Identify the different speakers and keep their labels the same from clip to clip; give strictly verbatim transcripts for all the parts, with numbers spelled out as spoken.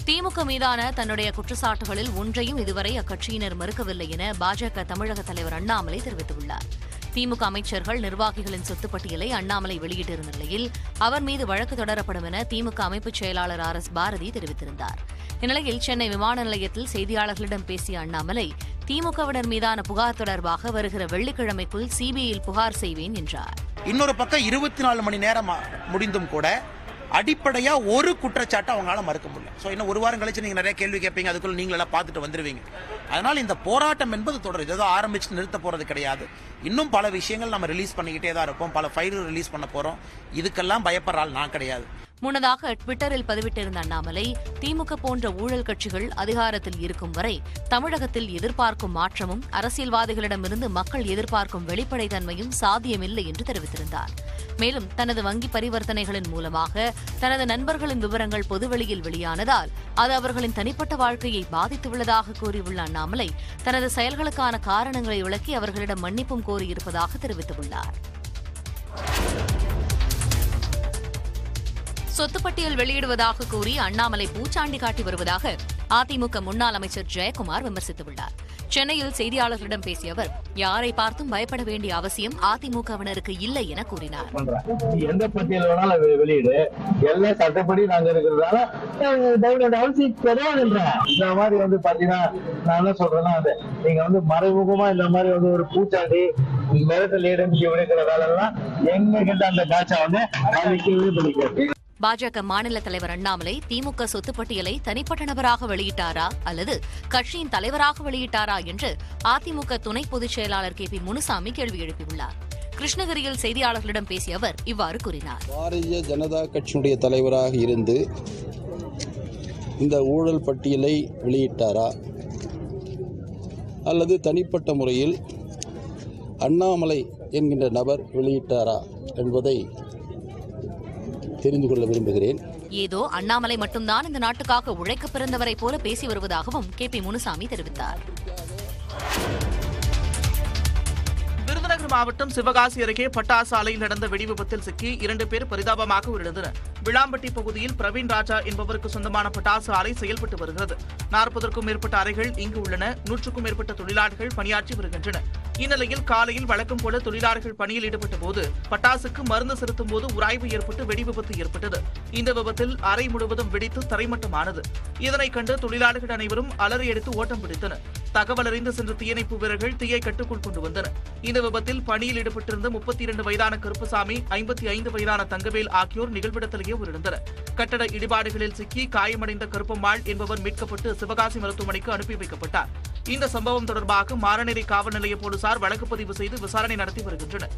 Speaker 1: திமுக மீதான தன்னுடைய குற்றச்சாட்டுகளில் ஒன்றையும் இதுவரை அக்கட்சியினர் மறுக்கவில்லை என பாஜக தமிழக தலைவர் அண்ணாமலை தெரிவித்துள்ளார். திமுக அமைச்சர்கள், நிர்வாகிகளின் சொத்து பட்டியலை அண்ணாமலை வெளியிட்டிருந்த நிலையில் அவர் மீது வழக்கு தொடரப்படும் என திமுக அமைப்புச் செயலாளர் ஆர் எஸ் பாரதி தெரிவித்திருந்தார். இந்நிலையில் சென்னை விமான நிலையத்தில் செய்தியாளர்களிடம் பேசிய அண்ணாமலை, திமுகவினர் மீதான புகார் தொடர்பாக வருகிற வெள்ளிக்கிழமைக்குள் சிபிஐயில் புகார் செய்வேன் என்றார்.
Speaker 2: இன்னொரு பக்கம் இருபத்தி நாலு மணி நேரம் முடிந்தும் கூட அடிப்படையா ஒரு குற்றச்சாட்டை அவங்களால மறுக்க முடியல. ஸோ இன்னும் ஒரு வாரம் கழிச்சு நீங்க நிறைய கேள்வி கேட்பீங்க, அதுக்குள்ள நீங்க எல்லாம் பார்த்துட்டு வந்துருவீங்க. அதனால இந்த போராட்டம் என்பது தொடரும். ஏதோ ஆரம்பிச்சு நிறுத்த போறது கிடையாது. இன்னும் பல விஷயங்கள் நம்ம ரிலீஸ் பண்ணிக்கிட்டே தான் இருப்போம். பல ஃபைல்கள் ரிலீஸ் பண்ண போறோம். இதுக்கெல்லாம் பயப்படுற ஆள் நான் கிடையாது.
Speaker 1: முன்னதாக ட்விட்டரில் பதிவிட்டிருந்த அண்ணாமலை, திமுக போன்ற ஊழல் கட்சிகள் அதிகாரத்தில் இருக்கும் வரை தமிழகத்தில் எதிர்பார்க்கும் மாற்றமும் அரசியல்வாதிகளிடமிருந்து மக்கள் எதிர்பார்க்கும் வெளிப்படைத்தன்மையும் சாத்தியமில்லை என்று தெரிவித்திருந்தார். மேலும் தனது வங்கி பரிவர்த்தனைகளின் மூலமாக தனது நண்பர்களின் விவரங்கள் பொதுவெளியில் வெளியானதால் அது அவர்களின் தனிப்பட்ட வாழ்க்கையை பாதித்துள்ளதாக கூறியுள்ள அண்ணாமலை, தனது செயல்களுக்கான காரணங்களை விளக்கி அவர்களிடம் மன்னிப்பும் கோரியிருப்பதாக தெரிவித்துள்ளார். சொத்துப்பட்டியல் வெளியிடுவதாக கூறி அண்ணாமலை பூச்சாண்டி காட்டி வருவதாக அதிமுக முன்னாள் அமைச்சர் ஜெயக்குமார் விமர்சித்துள்ளார். சென்னையில் செய்தியாளர்களிடம் பேசிய அவர், யாரை பார்த்தும் பயப்பட வேண்டிய அவசியம் அதிமுகவினருக்கு இல்லை என கூறினார்.
Speaker 3: எந்த பட்டியல் வேணாலும் வெளியிடு, எல்லாம் சட்டப்படி நாங்க இருக்கிறதால அவசியம் கிடையாதுன்ற இந்த மாதிரி வந்து பாத்தீங்கன்னா நான் என்ன சொல்றேன்னா, நீங்க வந்து மறைமுகமா இந்த மாதிரி வந்து ஒரு பூச்சாண்டி மிரட்டல் ஏடமிச்சு விடுக்கிற வேலை எல்லாம் எங்க கிட்ட அந்த காட்சா வந்து அழிக்கவே பிடிக்காது.
Speaker 1: பாஜக மாநில தலைவர் அண்ணாமலை திமுக சொத்து பட்டியலை தனிப்பட்ட நபராக வெளியிட்டாரா அல்லது கட்சியின் தலைவராக வெளியிட்டாரா என்று அதிமுக துணை பொதுச் செயலாளர் கே பி முனுசாமி கேள்வி எழுப்பியுள்ளார். கிருஷ்ணகிரியில் செய்தியாளர்களிடம் பேசிய அவர் இவ்வாறு கூறினார்.
Speaker 4: பாரதிய ஜனதா கட்சியினுடைய தலைவராக இருந்து இந்த ஊழல் பட்டியலை வெளியிட்டாரா அல்லது தனிப்பட்ட முறையில் அண்ணாமலை என்கின்ற நபர் வெளியிட்டாரா என்பதை தெரிந்து கொள்ள விரும்புகிறேன்.
Speaker 1: ஏதோ அண்ணாமலை மட்டும்தான் இந்த நாட்டுக்காக உழைக்க பிறந்தவரை போல பேசி வருவதாகவும் கே பி முனுசாமி தெரிவித்தார்.
Speaker 5: விருதுநகர் மாவட்டம் சிவகாசி அருகே பட்டாசு ஆலையில் நடந்த வெடிவிபத்தில் சிக்கி இரண்டு பேர் பரிதாபமாக உயிரிழந்தனர். விளாம்பட்டி பகுதியில் பிரவீன் ராஜா என்பவருக்கு சொந்தமான பட்டாசு ஆலை செயல்பட்டு வருகிறது. நாற்பதற்கும் மேற்பட்ட அறைகள் இங்கு உள்ளன. நூற்றுக்கும் மேற்பட்ட தொழிலாளர்கள் பணியாற்றி வருகின்றனர். இந்நிலையில் காலையில் வழக்கம் போல தொழிலாளர்கள் பணியில் ஈடுபட்ட போது பட்டாசுக்கு மருந்து செலுத்தும் போது உராய்வு ஏற்பட்டு வெடிவிபத்து ஏற்பட்டது. இந்த விபத்தில் அறை முழுவதும் வெடித்து தரைமட்டமானது. இதனை கண்டு தொழிலாளர்கள் அனைவரும் அலறி எடுத்து ஓட்டம் பிடித்தனர். தகவல் அறிந்து சென்ற தீயணைப்பு வீரர்கள் தீயை கட்டுக்குள் கொண்டு வந்தனர். இந்த விபத்தில் பணியில் ஈடுபட்டிருந்த முப்பத்தி இரண்டு வயதான கருப்பசாமி, ஐம்பத்தி ஐந்து வயதான தங்கவேல் ஆகியோர் நிகழ்விடத்திலேயே உயிரிழந்தனர். கட்டட இடிபாடுகளில் சிக்கி காயமடைந்த கருப்பம்மாள் என்பவர் மீட்கப்பட்டு சிவகாசி மருத்துவமனைக்கு அனுப்பி வைக்கப்பட்டார். இந்த சம்பவம் தொடர்பாக மாரநேரி காவல் நிலைய போலீசார் வழக்கு பதிவு செய்து விசாரணை நடத்தி வருகின்றனர்.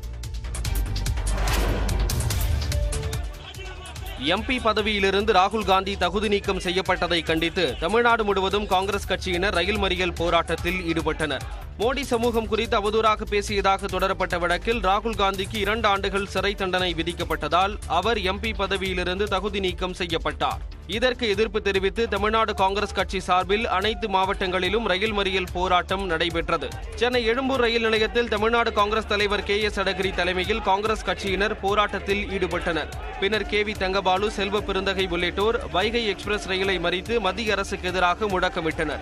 Speaker 6: எம்பி பதவியிலிருந்து ராகுல் காந்தி தகுதி நீக்கம் செய்யப்பட்டதை கண்டித்து தமிழ்நாடு முழுவதும் காங்கிரஸ் கட்சியினர் ரயில் மறியல் போராட்டத்தில் ஈடுபட்டனர். மோடி சமூகம் குறித்து அவதூறாக பேசியதாக தொடரப்பட்ட வழக்கில் ராகுல் காந்திக்கு இரண்டு ஆண்டுகள் சிறை தண்டனை விதிக்கப்பட்டதால் அவர் எம்பி பதவியிலிருந்து தகுதி நீக்கம் செய்யப்பட்டார். இதற்கு எதிர்ப்பு தெரிவித்து தமிழ்நாடு காங்கிரஸ் கட்சி சார்பில் அனைத்து மாவட்டங்களிலும் ரயில் மறியல் போராட்டம் நடைபெற்றது. சென்னை எழும்பூர் ரயில் நிலையத்தில் தமிழ்நாடு காங்கிரஸ் தலைவர் கே எஸ் அழகிரி தலைமையில் காங்கிரஸ் கட்சியினர் போராட்டத்தில் ஈடுபட்டனர். பின்னர் கே வி தங்கபாலு, செல்வ பெருந்தகை உள்ளிட்டோர் வைகை எக்ஸ்பிரஸ் ரயிலை மறித்து மத்திய அரசுக்கு எதிராக முழக்கமிட்டனர்.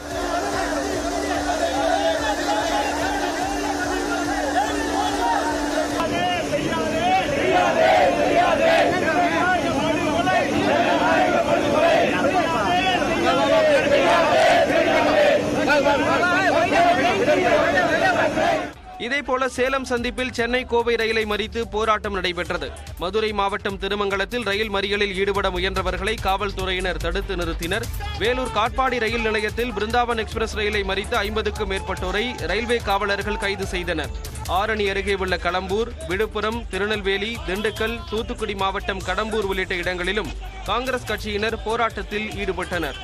Speaker 6: இதேபோல சேலம் சந்திப்பில் சென்னை கோவை ரயிலை மறித்து போராட்டம் நடைபெற்றது. மதுரை மாவட்டம் திருமங்கலத்தில் ரயில் மறியலில் ஈடுபட முயன்றவர்களை காவல்துறையினர் தடுத்து நிறுத்தினர். வேலூர் காட்பாடி ரயில் நிலையத்தில் பிருந்தாவன் எக்ஸ்பிரஸ் ரயிலை மறித்து ஐம்பதுக்கும் மேற்பட்டோரை ரயில்வே காவலர்கள் கைது செய்தனர். ஆரணி அருகே உள்ள களம்பூர், விழுப்புரம், திருநெல்வேலி, திண்டுக்கல், தூத்துக்குடி மாவட்டம் கடம்பூர் உள்ளிட்ட இடங்களிலும் காங்கிரஸ் கட்சியினர் போராட்டத்தில் ஈடுபட்டனர்.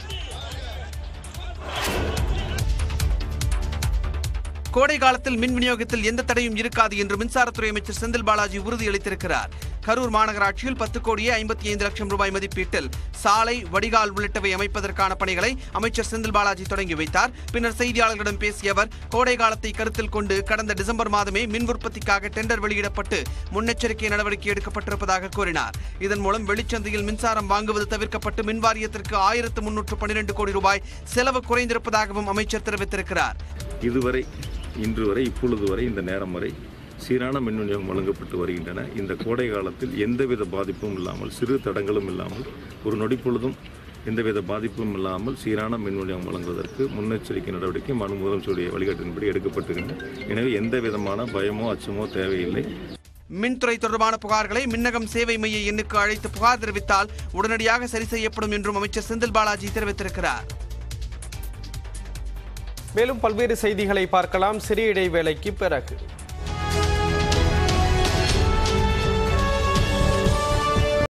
Speaker 5: கோடை காலத்தில் மின் விநியோகத்தில் எந்த தடையும் இருக்காது என்று மின்சாரத்துறை அமைச்சர் செந்தில் பாலாஜி உறுதியளித்திருக்கிறார்.
Speaker 7: கரூர் மாநகராட்சியில் பத்து கோடியே ஐம்பத்தி ஐந்து லட்சம் ரூபாய் மதிப்பீட்டில் சாலை, வடிகால் உள்ளிட்டவை அமைப்பதற்கான பணிகளை அமைச்சர் செந்தில் பாலாஜி தொடங்கி வைத்தார். பின்னர் செய்தியாளர்களிடம் பேசிய அவர், கோடை காலத்தை கருத்தில் கொண்டு கடந்த டிசம்பர் மாதமே மின் உற்பத்திக்காக டெண்டர் வெளியிடப்பட்டு முன்னெச்சரிக்கை நடவடிக்கை எடுக்கப்பட்டிருப்பதாக கூறினார். இதன் மூலம் வெளிச்சந்தையில் மின்சாரம் வாங்குவது தவிர்க்கப்பட்டு மின் வாரியத்திற்கு ஆயிரத்து முன்னூற்று பன்னிரண்டு கோடி ரூபாய் செலவு குறைந்திருப்பதாகவும் அமைச்சர் தெரிவித்திருக்கிறார்.
Speaker 8: இதுவரை இன்று வரை இப்பொழுது வரை இந்த நேரம் வரை சீரான மின் விநியோகம் வழங்கப்பட்டு வருகின்றன. இந்த கோடை காலத்தில் எந்தவித பாதிப்பும் இல்லாமல், சிறு தடங்களும் இல்லாமல், ஒரு நொடிப்பொழுதும் எந்தவித பாதிப்பும் இல்லாமல் சீரான மின் விநியோகம் வழங்குவதற்கு முன்னெச்சரிக்கை நடவடிக்கை மனு முதலமைச்சருடைய வழிகாட்டின்படி எடுக்கப்பட்டுள்ளன. எனவே எந்த விதமான பயமோ அச்சமோ தேவையில்லை.
Speaker 7: மின்துறை தொடர்பான புகார்களை மின்னகம் சேவை மைய எண்ணுக்கு அழைத்து புகார் தெரிவித்தால் உடனடியாக சரி செய்யப்படும் என்றும் அமைச்சர் செந்தில் பாலாஜி தெரிவித்திருக்கிறார்.
Speaker 6: மேலும் பல்வேறு செய்திகளை பார்க்கலாம் சிறிய இடைவேளைக்கு பிறகு.